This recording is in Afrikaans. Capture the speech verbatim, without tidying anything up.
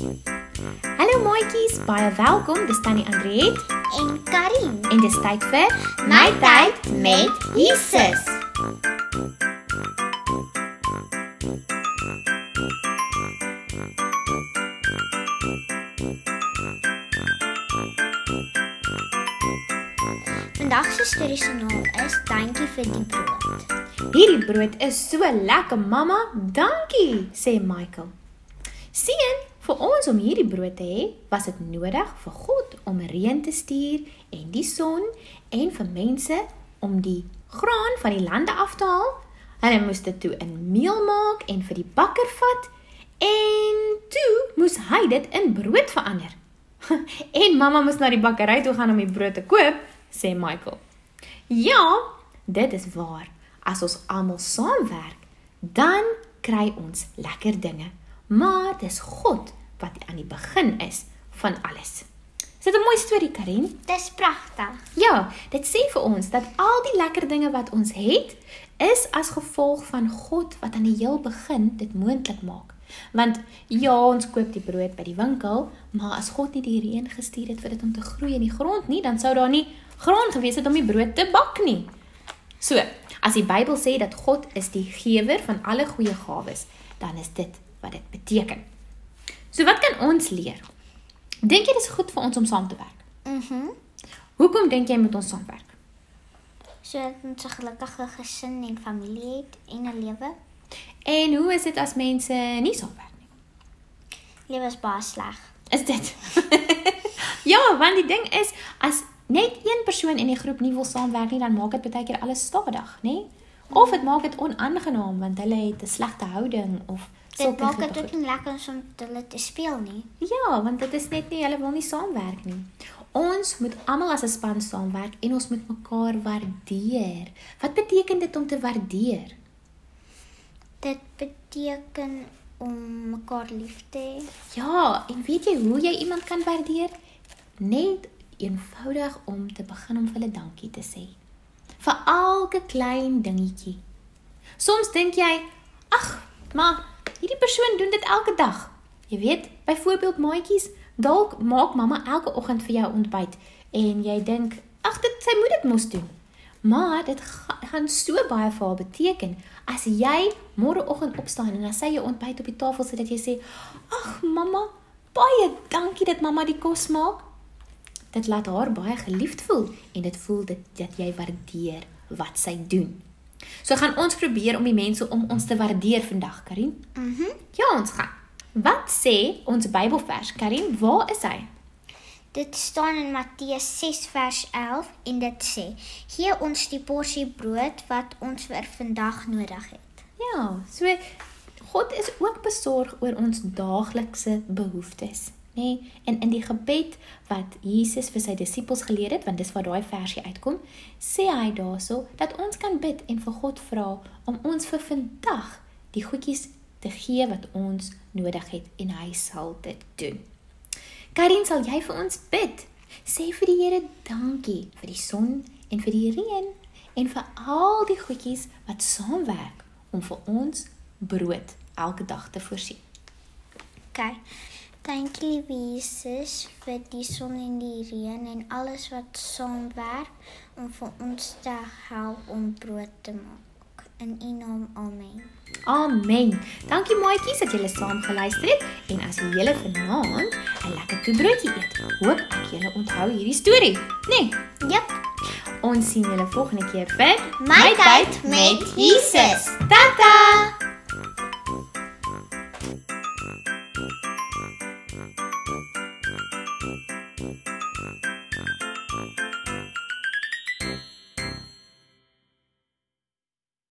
Hallo maatjies, baie welkom. Dis Tannie Andriet en Karin. en dis tyd vir My tyd met Jesus. Vandag se storie se naam is Dankie vir die brood. Hierdie brood is so lekker, mamma. Dankie, sê Michael. Sien, vir ons om hierdie brood te hê, was dit nodig vir God om reën te stuur en die son en vir mense om die graan van die lande af te haal. Hulle moes dit toe in meel maak en vir die bakker vat en toe moes hy dit in brood verander. En mamma moes na die bakkery toe gaan om die brood te koop, sê Michael. Ja, dit is waar. As ons almal saamwerk, dan kry ons lekker dinge. Maar dis God wat aan die begin is van alles. Is dit 'n mooi storie, Karin? Dis pragtig. Ja, dit sê vir ons dat al die lekker dinge wat ons het, is as gevolg van God wat aan die heel begin dit moontlik maak. Want ja, ons koop die brood by die winkel, maar as God nie die reën gestuur het vir dit om te groei in die grond nie, dan sou daar nie grond gewees het om die brood te bak nie. So, as die Bybel sê dat God is die gewer van alle goeie gawes, dan is dit wat dit beteken. So wat kan ons leer? Dink jy dit is goed vir ons om saam te werk? Mhm. Hoekom dink jy moet ons saamwerk? Sodat ons 'n gelukkige gesin en familie het en 'n lewe. En hoe is dit as mense nie saamwerk nie? Lewe is baie sleg. Is dit? Ja, want die ding is, as net een persoon in die groep nie wil saamwerk nie, dan maak dit baie keer alles stadig, nê? Of dit maak dit onaangenaam, want hulle het 'n slegte houding, of Dit maak dit ook nie lekker om met hulle te speel nie. Ja, want dit is net nie, hulle wil nie saamwerk nie. Ons moet almal as 'n span saamwerk en ons moet mekaar waardeer. Wat beteken dit om te waardeer? Dit beteken om mekaar lief te hê. Ja, en weet jy hoe jy iemand kan waardeer? Net eenvoudig om te begin om vir hulle dankie te sê. Vir elke klein dingetjie. Soms dink jy, ag, maar hierdie persoon doen dit elke dag. Jy weet, byvoorbeeld maatjies, dalk maak mamma elke oggend vir jou ontbyt en jy dink, ag, dit sy moet dit mos doen. Maar dit ga, gaan so baie vir haar beteken as jy môreoggend opstaan en as sy jou ontbyt op die tafel sit dat jy sê, ag mamma, baie dankie dat mamma die kos maak. Dit laat haar baie geliefd voel en dit voel dit dat jy waardeer wat sy doen. So gaan ons probeer om die mense om ons te waardeer vandag, Karin. Mhm. Ja, ons gaan. Wat sê ons Bybelvers, Karin? Waar is hy? Dit staan in Matteus ses vers elf en dit sê: "Gee ons die porsie brood wat ons vir vandag nodig het." Ja, so God is ook besorg oor ons daaglikse behoeftes, nê? Nee? En in die gebed wat Jesus vir sy disippels geleer het, want dis waar daai versie uitkom, sê hy daarso dat ons kan bid en vir God vra om ons vir vandag die goedjies te gee wat ons nodig het en hy sal dit doen. Karin, sal jy vir ons bid? Sê vir die Here dankie vir die son en vir die reën en vir al die goedjies wat saamwerk om vir ons brood elke dag te voorsien. Okay. Dankie liewe Jesus vir die son en die reën en alles wat saamwerk om vir ons te help om brood te maak. In U naam, amen. Amen. Dankie maatjies dat julle saam geluister het en as julle vanaand 'n lekker toebroodjie eet, hoop ek julle onthou hierdie storie, né? Nee, Jep. ons sien julle volgende keer vir My tyd met Jesus. Tata!